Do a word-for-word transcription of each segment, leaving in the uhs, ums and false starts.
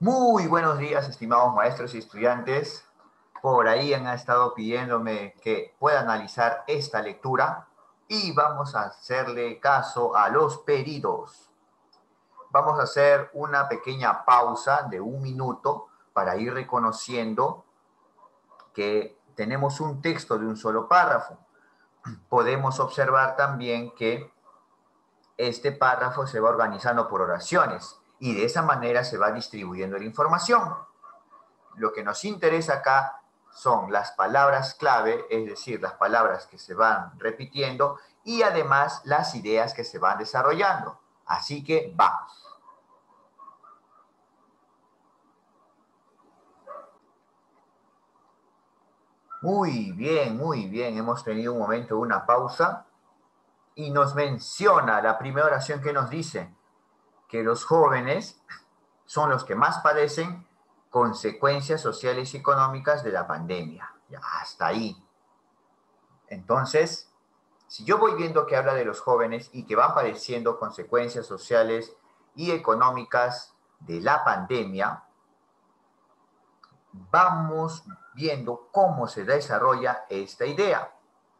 Muy buenos días, estimados maestros y estudiantes. Por ahí han estado pidiéndome que pueda analizar esta lectura y vamos a hacerle caso a los pedidos. Vamos a hacer una pequeña pausa de un minuto para ir reconociendo que tenemos un texto de un solo párrafo. Podemos observar también que este párrafo se va organizando por oraciones y de esa manera se va distribuyendo la información. Lo que nos interesa acá son las palabras clave, es decir, las palabras que se van repitiendo y además las ideas que se van desarrollando. Así que vamos. Muy bien, muy bien. Hemos tenido un momento, una pausa y nos menciona la primera oración que nos dice que los jóvenes son los que más padecen consecuencias sociales y económicas de la pandemia. Ya, hasta ahí. Entonces, si yo voy viendo que habla de los jóvenes y que van padeciendo consecuencias sociales y económicas de la pandemia, vamos viendo cómo se desarrolla esta idea.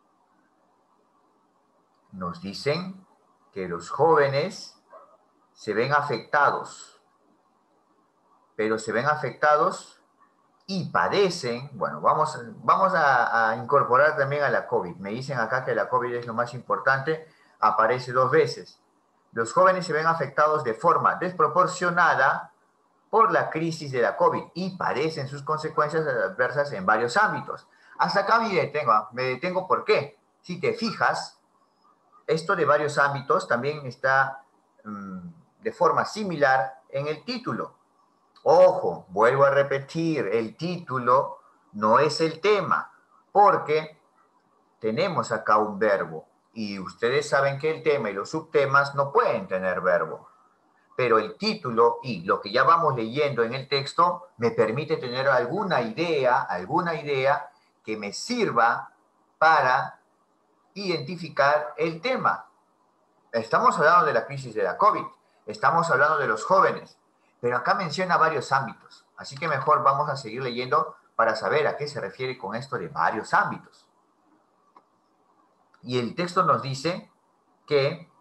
Nos dicen que los jóvenes se ven afectados, pero se ven afectados y padecen, bueno, vamos, vamos a, a incorporar también a la COVID. Me dicen acá que la COVID es lo más importante, aparece dos veces. Los jóvenes se ven afectados de forma desproporcionada por la crisis de la COVID y padecen sus consecuencias adversas en varios ámbitos. Hasta acá me detengo, me detengo ¿por qué? Si te fijas, esto de varios ámbitos también está mmm, de forma similar en el título. Ojo, vuelvo a repetir, el título no es el tema, porque tenemos acá un verbo y ustedes saben que el tema y los subtemas no pueden tener verbo. Pero el título y lo que ya vamos leyendo en el texto me permite tener alguna idea, alguna idea que me sirva para identificar el tema. Estamos hablando de la crisis de la COVID, estamos hablando de los jóvenes, pero acá menciona varios ámbitos, así que mejor vamos a seguir leyendo para saber a qué se refiere con esto de varios ámbitos. Y el texto nos dice que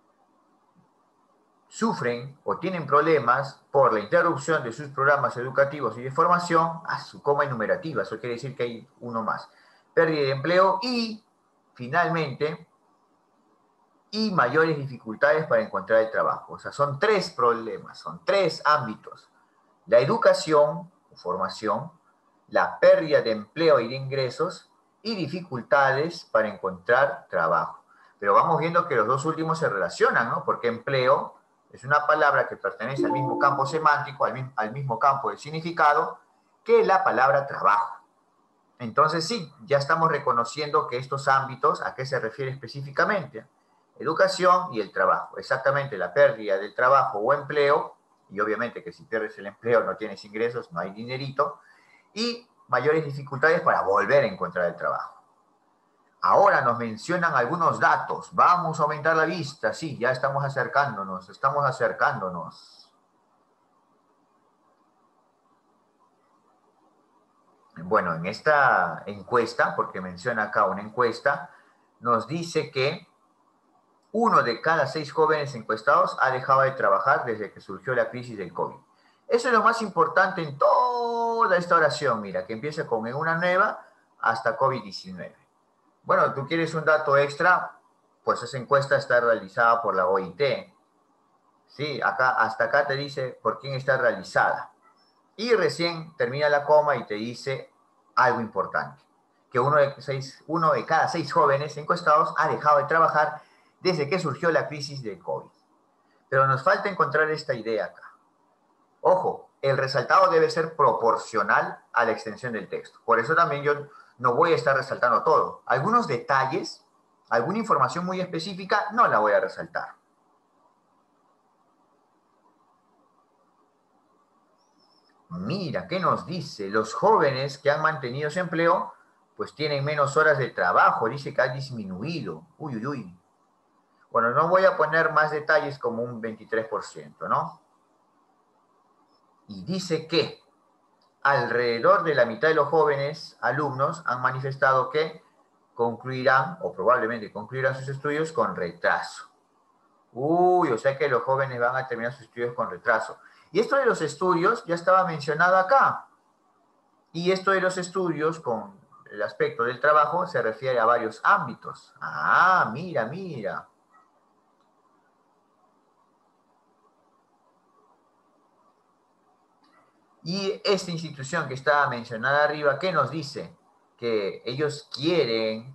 sufren o tienen problemas por la interrupción de sus programas educativos y de formación, a su coma enumerativa, eso quiere decir que hay uno más, pérdida de empleo y, finalmente, y mayores dificultades para encontrar el trabajo. O sea, son tres problemas, son tres ámbitos. La educación o formación, la pérdida de empleo y de ingresos y dificultades para encontrar trabajo. Pero vamos viendo que los dos últimos se relacionan, ¿no? Porque empleo es una palabra que pertenece al mismo campo semántico, al mismo, al mismo campo de significado que la palabra trabajo. Entonces sí, ya estamos reconociendo que estos ámbitos, ¿a qué se refiere específicamente? Educación y el trabajo. Exactamente, la pérdida del trabajo o empleo, y obviamente que si pierdes el empleo no tienes ingresos, no hay dinerito, y mayores dificultades para volver a encontrar el trabajo. Ahora nos mencionan algunos datos. Vamos a aumentar la vista. Sí, ya estamos acercándonos, estamos acercándonos. Bueno, en esta encuesta, porque menciona acá una encuesta, nos dice que uno de cada seis jóvenes encuestados ha dejado de trabajar desde que surgió la crisis del COVID. Eso es lo más importante en toda esta oración, mira, que empieza con en una nueva hasta COVID diecinueve. Bueno, tú quieres un dato extra, pues esa encuesta está realizada por la O I T. Sí, acá, hasta acá te dice por quién está realizada. Y recién termina la coma y te dice algo importante, que uno de, seis, uno de cada seis jóvenes encuestados ha dejado de trabajar desde que surgió la crisis del COVID. Pero nos falta encontrar esta idea acá. Ojo, el resaltado debe ser proporcional a la extensión del texto. Por eso también yo no voy a estar resaltando todo. Algunos detalles, alguna información muy específica, no la voy a resaltar. Mira, ¿qué nos dice? Los jóvenes que han mantenido su empleo, pues tienen menos horas de trabajo. Dice que ha disminuido. Uy, uy, uy. Bueno, no voy a poner más detalles como un veintitrés por ciento, ¿no? y dice que alrededor de la mitad de los jóvenes alumnos han manifestado que concluirán, o probablemente concluirán sus estudios con retraso. Uy, o sea que los jóvenes van a terminar sus estudios con retraso. Y esto de los estudios ya estaba mencionado acá. Y esto de los estudios con el aspecto del trabajo se refiere a varios ámbitos. Ah, mira, mira. Y esta institución que estaba mencionada arriba, ¿qué nos dice? Que ellos quieren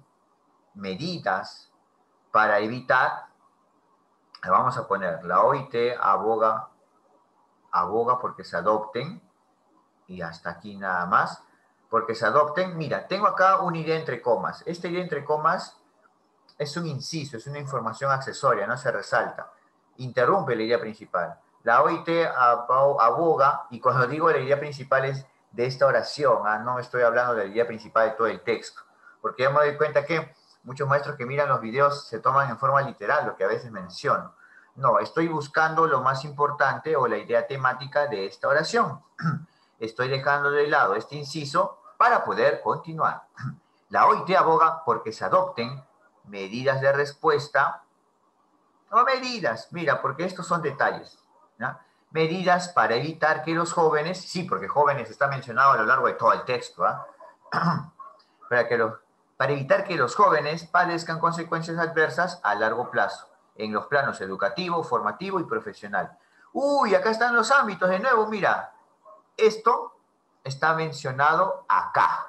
medidas para evitar, vamos a poner, la O I T aboga, aboga porque se adopten, y hasta aquí nada más, porque se adopten. Mira, tengo acá una idea entre comas. Esta idea entre comas es un inciso, es una información accesoria, no se resalta. Interrumpe la idea principal. La O I T aboga, y cuando digo la idea principal es de esta oración, ¿ah? No estoy hablando de la idea principal de todo el texto, porque ya me doy cuenta que muchos maestros que miran los videos se toman en forma literal lo que a veces menciono. No, estoy buscando lo más importante o la idea temática de esta oración. Estoy dejando de lado este inciso para poder continuar. La O I T aboga porque se adopten medidas de respuesta, no medidas, mira, porque estos son detalles, ¿no? Medidas para evitar que los jóvenes, sí, porque jóvenes está mencionado a lo largo de todo el texto, ¿eh? para, que los, para evitar que los jóvenes padezcan consecuencias adversas a largo plazo, en los planos educativo, formativo y profesional. Uy, acá están los ámbitos de nuevo, mira, esto está mencionado acá.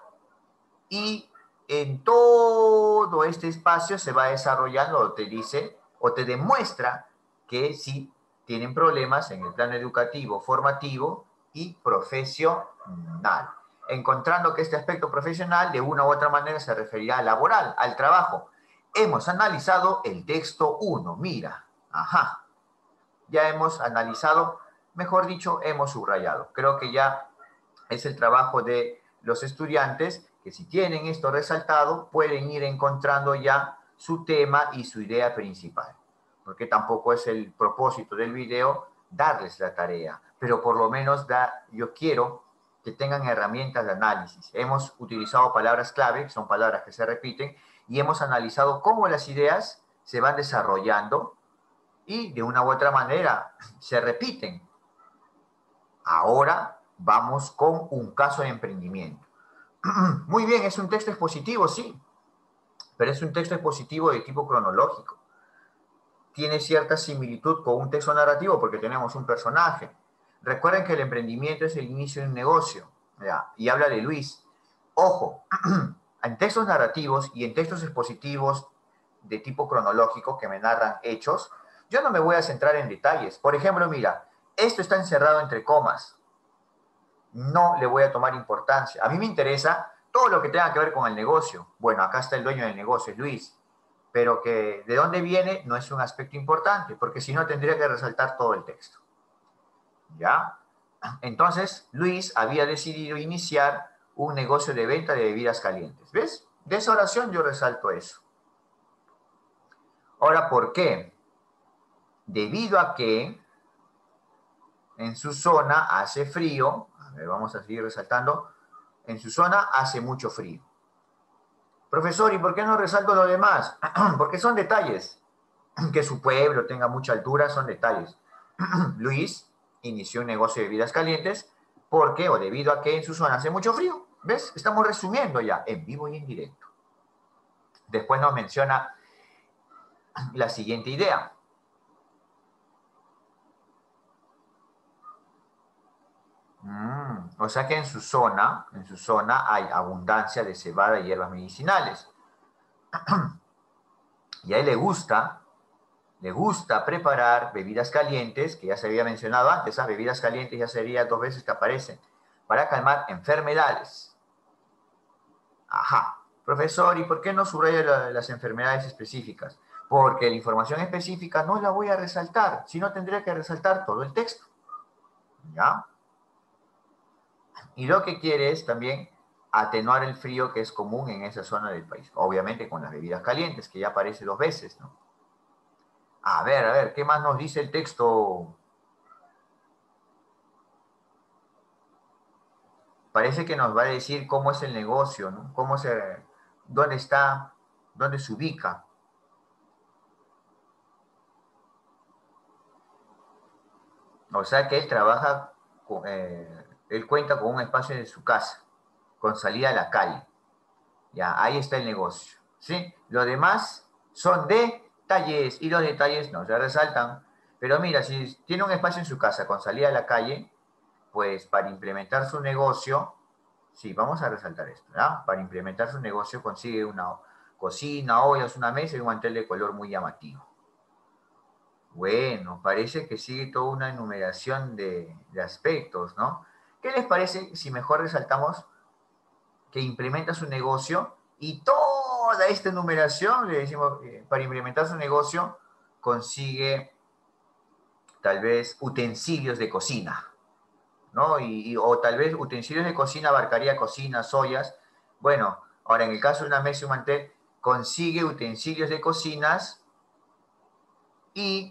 Y en todo este espacio se va desarrollando o te dice o te demuestra que sí tienen problemas en el plano educativo, formativo y profesional. Encontrando que este aspecto profesional de una u otra manera se referirá al laboral, al trabajo. Hemos analizado el texto uno, mira, ajá. Ya hemos analizado, mejor dicho, hemos subrayado. Creo que ya es el trabajo de los estudiantes que si tienen esto resaltado, pueden ir encontrando ya su tema y su idea principal. Porque tampoco es el propósito del video darles la tarea, pero por lo menos da, yo quiero que tengan herramientas de análisis. Hemos utilizado palabras clave, que son palabras que se repiten, y hemos analizado cómo las ideas se van desarrollando y de una u otra manera se repiten. Ahora vamos con un caso de emprendimiento. Muy bien, es un texto expositivo, sí, pero es un texto expositivo de tipo cronológico. Tiene cierta similitud con un texto narrativo porque tenemos un personaje. Recuerden que el emprendimiento es el inicio de un negocio, ¿ya? Y habla de Luis. Ojo, en textos narrativos y en textos expositivos de tipo cronológico que me narran hechos, yo no me voy a centrar en detalles. Por ejemplo, mira, esto está encerrado entre comas. No le voy a tomar importancia. A mí me interesa todo lo que tenga que ver con el negocio. Bueno, acá está el dueño del negocio, es Luis. Pero que de dónde viene no es un aspecto importante, porque si no tendría que resaltar todo el texto. ¿Ya? Entonces, Luis había decidido iniciar un negocio de venta de bebidas calientes. ¿Ves? De esa oración yo resalto eso. Ahora, ¿por qué? Debido a que en su zona hace frío, a ver, vamos a seguir resaltando, en su zona hace mucho frío. Profesor, ¿y por qué no resalto lo demás? Porque son detalles. Que su pueblo tenga mucha altura son detalles. Luis inició un negocio de bebidas calientes porque o debido a que en su zona hace mucho frío. ¿Ves? Estamos resumiendo ya en vivo y en directo. Después nos menciona la siguiente idea. Mm, o sea que en su zona, en su zona hay abundancia de cebada y hierbas medicinales. Y a él le gusta, le gusta preparar bebidas calientes, que ya se había mencionado antes, esas bebidas calientes ya serían dos veces que aparecen, para calmar enfermedades. Ajá. Profesor, ¿y por qué no subraya la, las enfermedades específicas? Porque la información específica no la voy a resaltar, sino tendría que resaltar todo el texto. ¿Ya? Y lo que quiere es también atenuar el frío que es común en esa zona del país. Obviamente con las bebidas calientes, que ya aparece dos veces, ¿no? A ver, a ver, ¿qué más nos dice el texto? parece que nos va a decir cómo es el negocio, ¿no? Cómo se, dónde está, dónde se ubica. O sea que él trabaja, con, eh, él cuenta con un espacio en su casa, con salida a la calle. Ya, ahí está el negocio, ¿sí? Lo demás son detalles, y los detalles no se resaltan. Pero mira, si tiene un espacio en su casa con salida a la calle, pues para implementar su negocio, sí, vamos a resaltar esto, ¿ya? Para implementar su negocio consigue una cocina, ollas, una mesa y un mantel de color muy llamativo. Bueno, parece que sigue toda una enumeración de, de aspectos, ¿no? ¿Qué les parece si mejor resaltamos que implementa su negocio y toda esta enumeración, le decimos, eh, para implementar su negocio, consigue tal vez utensilios de cocina, ¿no? Y, y, o tal vez utensilios de cocina abarcaría cocinas, ollas. Bueno, ahora en el caso de una mesa y un mantel, consigue utensilios de cocinas y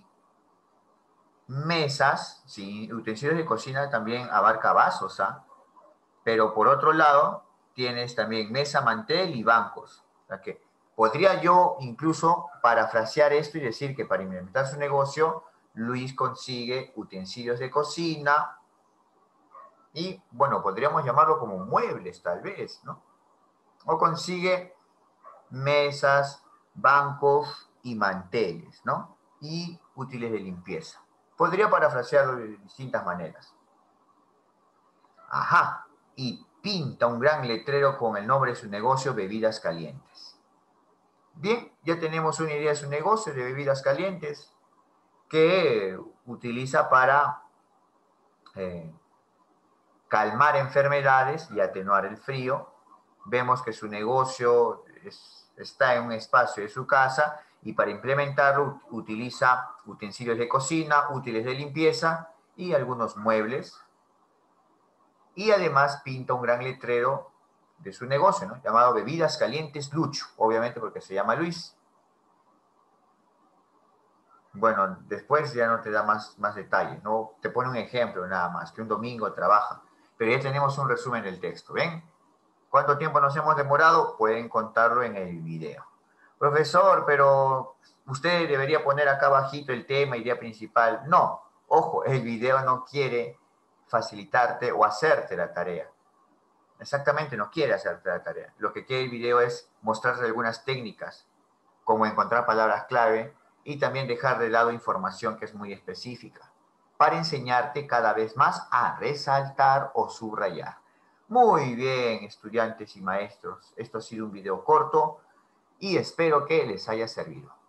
mesas, ¿sí? Utensilios de cocina también abarca vasos, ¿ah? Pero por otro lado, tienes también mesa, mantel y bancos. O sea que podría yo incluso parafrasear esto y decir que para implementar su negocio, Luis consigue utensilios de cocina y, bueno, podríamos llamarlo como muebles tal vez, ¿no? O consigue mesas, bancos y manteles, ¿no? Y útiles de limpieza. Podría parafrasearlo de distintas maneras. Ajá, y pinta un gran letrero con el nombre de su negocio, Bebidas Calientes. Bien, ya tenemos una idea de su negocio de bebidas calientes que utiliza para eh, calmar enfermedades y atenuar el frío. Vemos que su negocio es, está en un espacio de su casa y para implementarlo utiliza utensilios de cocina, útiles de limpieza y algunos muebles. Y además pinta un gran letrero de su negocio, ¿no? Llamado Bebidas Calientes Lucho, obviamente porque se llama Luis. Bueno, después ya no te da más, más detalles, ¿no? Te pone un ejemplo nada más, que un domingo trabaja. Pero ya tenemos un resumen del texto, ¿ven? ¿Cuánto tiempo nos hemos demorado? Pueden contarlo en el video. Profesor, pero usted debería poner acá abajito el tema, idea principal. No, ojo, el video no quiere facilitarte o hacerte la tarea. Exactamente, no quiere hacerte la tarea. Lo que quiere el video es mostrarte algunas técnicas, como encontrar palabras clave y también dejar de lado información que es muy específica, para enseñarte cada vez más a resaltar o subrayar. Muy bien, estudiantes y maestros. Esto ha sido un video corto y espero que les haya servido.